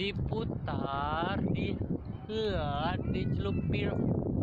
diputar, dihelat, dicelupir.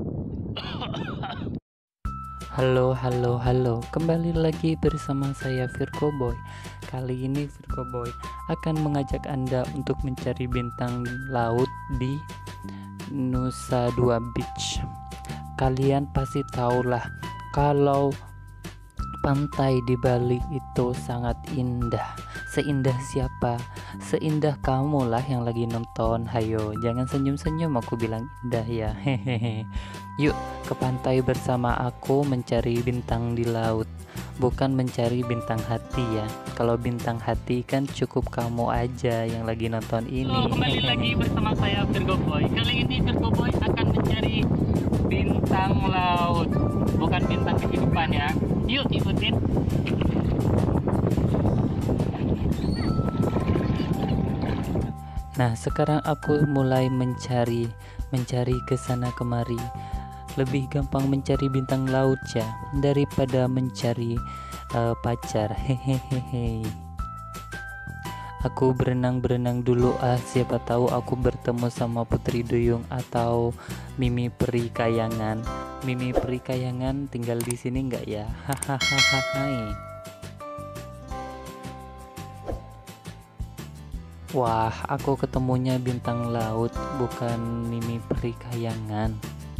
Halo, kembali lagi bersama saya Virgo Boy. Kali ini Virgo Boy akan mengajak Anda untuk mencari bintang laut di Nusa Dua Beach. Kalian pasti tahulah kalau pantai di Bali itu sangat indah. Seindah siapa? Seindah kamu lah yang lagi nonton. Hayo, jangan senyum-senyum, aku bilang indah ya. Hehehe. Yuk ke pantai bersama aku mencari bintang di laut, bukan mencari bintang hati ya. Kalau bintang hati kan cukup kamu aja yang lagi nonton ini. Kembali lagi bersama saya Virgo Boy. Kali ini Virgo Boy akan mencari bintang laut, bukan bintang kehidupan ya. Yuk ikutin. Nah, sekarang aku mulai mencari ke sana kemari. Lebih gampang mencari bintang laut ya daripada mencari pacar. Hehehe. Aku berenang dulu, siapa tahu aku bertemu sama Putri Duyung atau Mimi Peri Kayangan. Mimi Peri Kayangan tinggal di sini enggak ya? Hahaha. Wah, aku ketemunya bintang laut, bukan Mimi Peri Kayangan.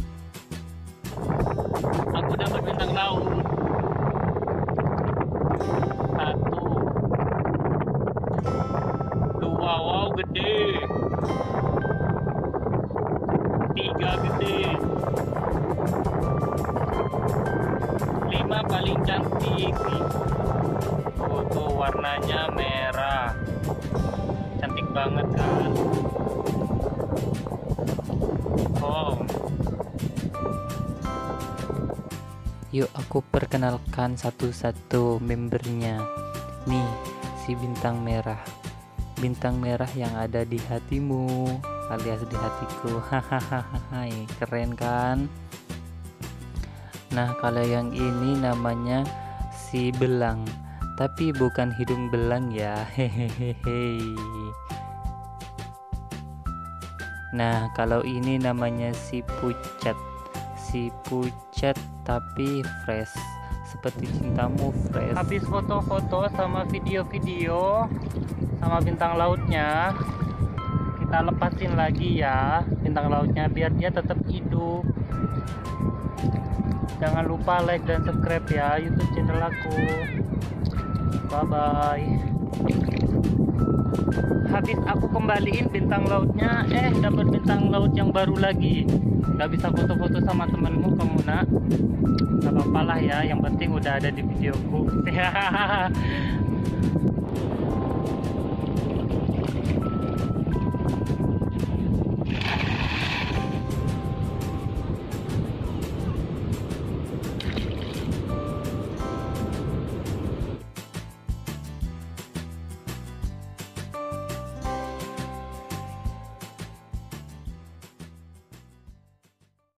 Aku dapat bintang laut. 1, 2, wow gede. 3 gede. 5 paling cantik. Oh, tuh warnanya merah. Cantik banget kan. Oh, yuk aku perkenalkan satu-satu membernya. Nih si bintang merah yang ada di hatimu alias di hatiku. Hahaha, keren kan. Nah, kalau yang ini namanya si belang, tapi bukan hidung belang ya. Hehehe. Nah, kalau ini namanya si pucat tapi fresh, seperti cintamu fresh. Habis foto-foto sama video-video sama bintang lautnya, kita lepasin lagi ya bintang lautnya biar dia tetap hidup. Jangan lupa like dan subscribe ya YouTube channel aku. Bye bye. Habis aku kembaliin bintang lautnya, dapat bintang laut yang baru lagi. Gak bisa foto-foto sama temenmu kamu nak. Gak apa-apa lah ya, yang penting udah ada di videoku.